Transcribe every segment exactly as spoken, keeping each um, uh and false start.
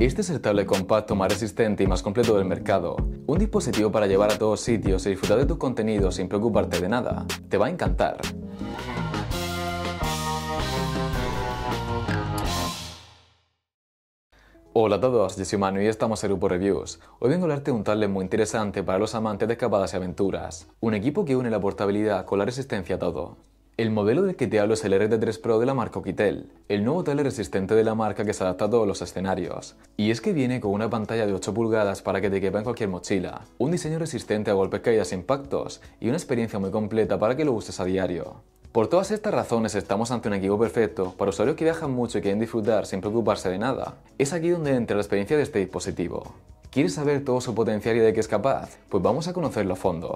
Este es el tablet compacto más resistente y más completo del mercado. Un dispositivo para llevar a todos sitios y disfrutar de tus contenidos sin preocuparte de nada. Te va a encantar. Hola a todos, yo soy Manu y estamos en Grupo Reviews. Hoy vengo a hablarte de un tablet muy interesante para los amantes de escapadas y aventuras. Un equipo que une la portabilidad con la resistencia a todo. El modelo del que te hablo es el R T tres Pro de la marca Oukitel, el nuevo tablet resistente de la marca que se adapta a todos los escenarios. Y es que viene con una pantalla de ocho pulgadas para que te quepa en cualquier mochila, un diseño resistente a golpes, caídas e impactos y una experiencia muy completa para que lo uses a diario. Por todas estas razones estamos ante un equipo perfecto para usuarios que viajan mucho y quieren disfrutar sin preocuparse de nada. Es aquí donde entra la experiencia de este dispositivo. ¿Quieres saber todo su potencial y de qué es capaz? Pues vamos a conocerlo a fondo.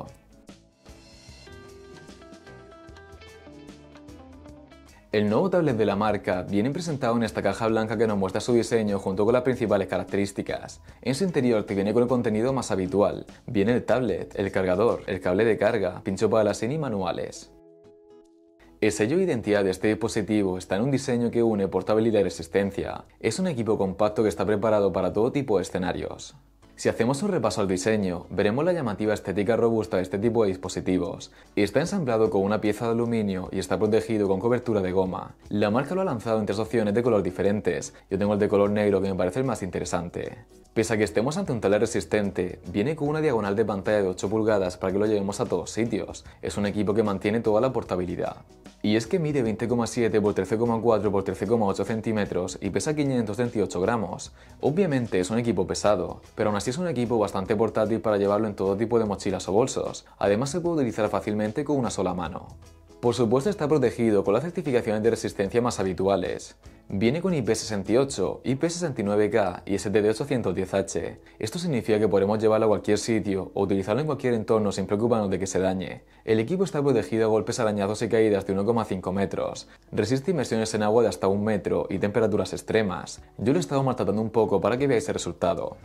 El nuevo tablet de la marca viene presentado en esta caja blanca que nos muestra su diseño junto con las principales características. En su interior te viene con el contenido más habitual. Viene el tablet, el cargador, el cable de carga, pincho para la SIM y manuales. El sello de identidad de este dispositivo está en un diseño que une portabilidad y resistencia. Es un equipo compacto que está preparado para todo tipo de escenarios. Si hacemos un repaso al diseño, veremos la llamativa estética robusta de este tipo de dispositivos. Está ensamblado con una pieza de aluminio y está protegido con cobertura de goma. La marca lo ha lanzado en tres opciones de color diferentes. Yo tengo el de color negro que me parece el más interesante. Pese a que estemos ante un tablet resistente, viene con una diagonal de pantalla de ocho pulgadas para que lo llevemos a todos sitios. Es un equipo que mantiene toda la portabilidad. Y es que mide veinte coma siete por trece coma cuatro por trece coma ocho centímetros y pesa quinientos veintiocho gramos. Obviamente es un equipo pesado, pero aún así es un equipo bastante portátil para llevarlo en todo tipo de mochilas o bolsos. Además se puede utilizar fácilmente con una sola mano. Por supuesto está protegido con las certificaciones de resistencia más habituales. Viene con I P sesenta y ocho, I P sesenta y nueve K y S T D ochocientos diez H. Esto significa que podremos llevarlo a cualquier sitio o utilizarlo en cualquier entorno sin preocuparnos de que se dañe. El equipo está protegido a golpes, arañazos y caídas de uno coma cinco metros. Resiste inmersiones en agua de hasta un metro y temperaturas extremas. Yo lo he estado maltratando un poco para que veáis el resultado.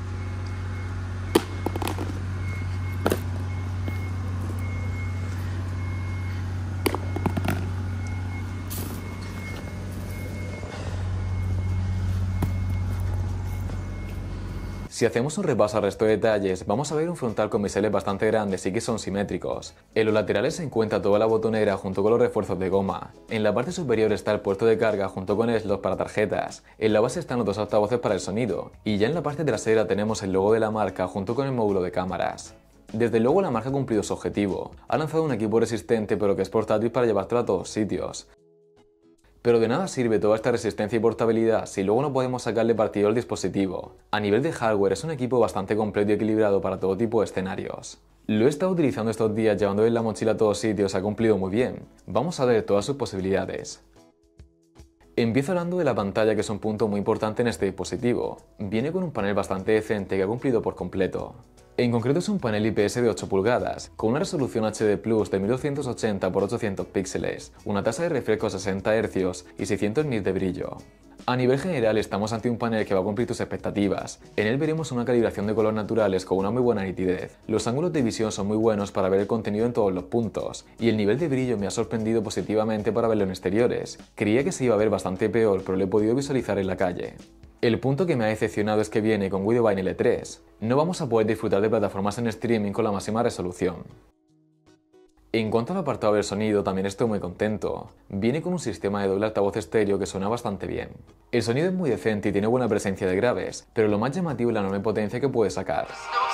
Si hacemos un repaso al resto de detalles, vamos a ver un frontal con biseles bastante grandes y que son simétricos. En los laterales se encuentra toda la botonera junto con los refuerzos de goma. En la parte superior está el puerto de carga junto con el slot para tarjetas. En la base están los dos altavoces para el sonido. Y ya en la parte trasera tenemos el logo de la marca junto con el módulo de cámaras. Desde luego la marca ha cumplido su objetivo. Ha lanzado un equipo resistente pero que es portátil para llevártelo a todos sitios. Pero de nada sirve toda esta resistencia y portabilidad si luego no podemos sacarle partido al dispositivo. A nivel de hardware es un equipo bastante completo y equilibrado para todo tipo de escenarios. Lo he estado utilizando estos días llevándolo en la mochila a todos sitios, ha cumplido muy bien. Vamos a ver todas sus posibilidades. Empiezo hablando de la pantalla, que es un punto muy importante en este dispositivo. Viene con un panel bastante decente que ha cumplido por completo. En concreto es un panel I P S de ocho pulgadas, con una resolución H D plus de mil doscientos ochenta por ochocientos píxeles, una tasa de refresco a sesenta hercios y seiscientos nits de brillo. A nivel general estamos ante un panel que va a cumplir tus expectativas. En él veremos una calibración de color naturales con una muy buena nitidez. Los ángulos de visión son muy buenos para ver el contenido en todos los puntos, y el nivel de brillo me ha sorprendido positivamente para verlo en exteriores. Creía que se iba a ver bastante peor, pero lo he podido visualizar en la calle. El punto que me ha decepcionado es que viene con Widowbine L tres. No vamos a poder disfrutar de plataformas en streaming con la máxima resolución. En cuanto al apartado del sonido, también estoy muy contento. Viene con un sistema de doble altavoz estéreo que suena bastante bien. El sonido es muy decente y tiene buena presencia de graves, pero lo más llamativo es la enorme potencia que puede sacar.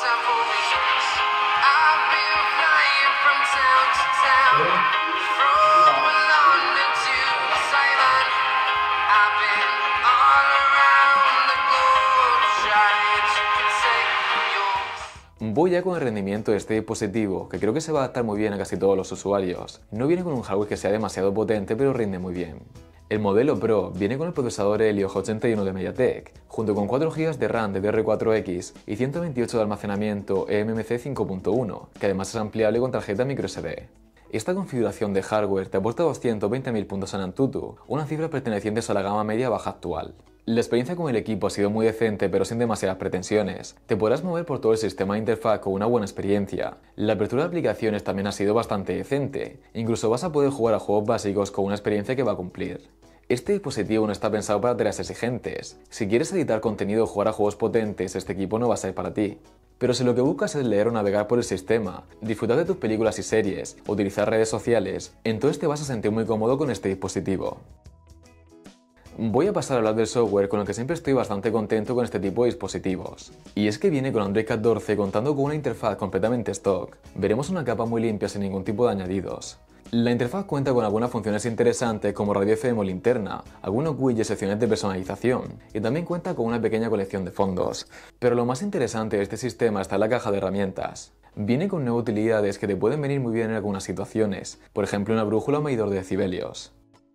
Voy ya con el rendimiento de este dispositivo, que creo que se va a adaptar muy bien a casi todos los usuarios. No viene con un hardware que sea demasiado potente, pero rinde muy bien. El modelo Pro viene con el procesador Helio G ochenta y uno de MediaTek, junto con cuatro gigas de RAM D D R cuatro X y ciento veintiocho de almacenamiento E M M C cinco punto uno, que además es ampliable con tarjeta microSD. Esta configuración de hardware te aporta doscientos veinte mil puntos en Antutu, una cifra perteneciente a la gama media-baja actual. La experiencia con el equipo ha sido muy decente pero sin demasiadas pretensiones. Te podrás mover por todo el sistema de interfaz con una buena experiencia. La apertura de aplicaciones también ha sido bastante decente. Incluso vas a poder jugar a juegos básicos con una experiencia que va a cumplir. Este dispositivo no está pensado para tareas exigentes. Si quieres editar contenido o jugar a juegos potentes, este equipo no va a ser para ti. Pero si lo que buscas es leer o navegar por el sistema, disfrutar de tus películas y series, o utilizar redes sociales, entonces te vas a sentir muy cómodo con este dispositivo. Voy a pasar a hablar del software, con el que siempre estoy bastante contento con este tipo de dispositivos. Y es que viene con Android catorce contando con una interfaz completamente stock. Veremos una capa muy limpia sin ningún tipo de añadidos. La interfaz cuenta con algunas funciones interesantes como radio F M o linterna, algunos widgets y secciones de personalización, y también cuenta con una pequeña colección de fondos. Pero lo más interesante de este sistema está en la caja de herramientas. Viene con nuevas utilidades que te pueden venir muy bien en algunas situaciones, por ejemplo una brújula o medidor de decibelios.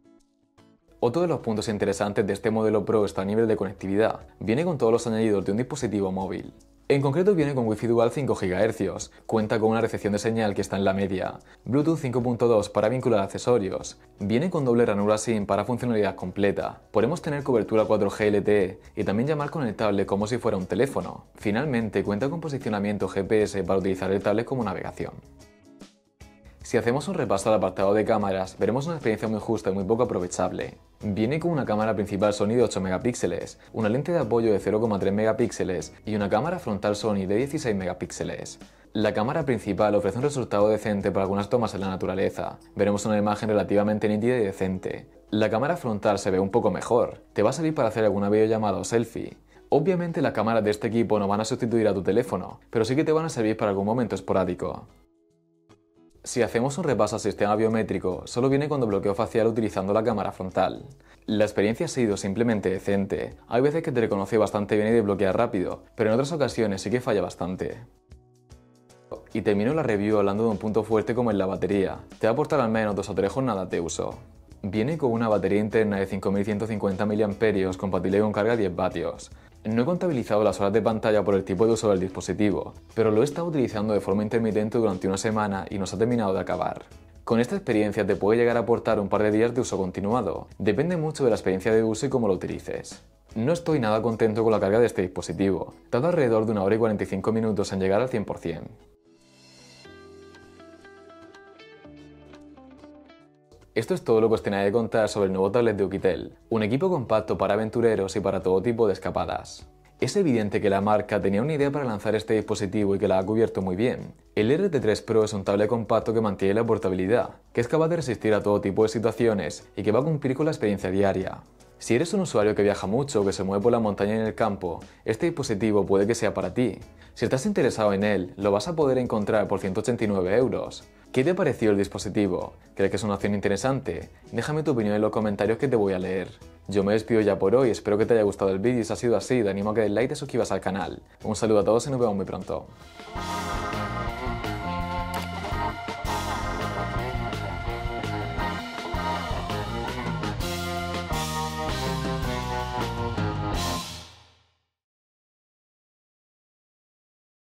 Otro de los puntos interesantes de este modelo Pro está a nivel de conectividad. Viene con todos los añadidos de un dispositivo móvil. En concreto viene con Wi-Fi Dual cinco gigahercios, cuenta con una recepción de señal que está en la media, Bluetooth cinco punto dos para vincular accesorios, viene con doble ranura SIM para funcionalidad completa, podemos tener cobertura cuatro G L T E y también llamar con el tablet como si fuera un teléfono. Finalmente cuenta con posicionamiento G P S para utilizar el tablet como navegación. Si hacemos un repaso al apartado de cámaras, veremos una experiencia muy justa y muy poco aprovechable. Viene con una cámara principal Sony de ocho megapíxeles, una lente de apoyo de cero coma tres megapíxeles y una cámara frontal Sony de dieciséis megapíxeles. La cámara principal ofrece un resultado decente para algunas tomas en la naturaleza. Veremos una imagen relativamente nítida y decente. La cámara frontal se ve un poco mejor. Te va a servir para hacer alguna videollamada o selfie. Obviamente las cámaras de este equipo no van a sustituir a tu teléfono, pero sí que te van a servir para algún momento esporádico. Si hacemos un repaso al sistema biométrico, solo viene con bloqueo facial utilizando la cámara frontal. La experiencia ha sido simplemente decente. Hay veces que te reconoce bastante bien y desbloquea rápido, pero en otras ocasiones sí que falla bastante. Y termino la review hablando de un punto fuerte como es la batería. Te va a aportar al menos dos o tres jornadas de uso. Viene con una batería interna de cinco mil ciento cincuenta miliamperios hora compatible con carga diez vatios. No he contabilizado las horas de pantalla por el tipo de uso del dispositivo, pero lo he estado utilizando de forma intermitente durante una semana y no se ha terminado de acabar. Con esta experiencia te puede llegar a aportar un par de días de uso continuado. Depende mucho de la experiencia de uso y cómo lo utilices. No estoy nada contento con la carga de este dispositivo. Tarda alrededor de una hora y cuarenta y cinco minutos en llegar al cien por cien. Esto es todo lo que os tenía que contar sobre el nuevo tablet de Oukitel, un equipo compacto para aventureros y para todo tipo de escapadas. Es evidente que la marca tenía una idea para lanzar este dispositivo y que la ha cubierto muy bien. El R T tres Pro es un tablet compacto que mantiene la portabilidad, que es capaz de resistir a todo tipo de situaciones y que va a cumplir con la experiencia diaria. Si eres un usuario que viaja mucho o que se mueve por la montaña y en el campo, este dispositivo puede que sea para ti. Si estás interesado en él, lo vas a poder encontrar por ciento ochenta y nueve euros. ¿Qué te pareció el dispositivo? ¿Crees que es una opción interesante? Déjame tu opinión en los comentarios que te voy a leer. Yo me despido ya por hoy, espero que te haya gustado el vídeo y si ha sido así, te animo a que des like y te suscribas al canal. Un saludo a todos y nos vemos muy pronto.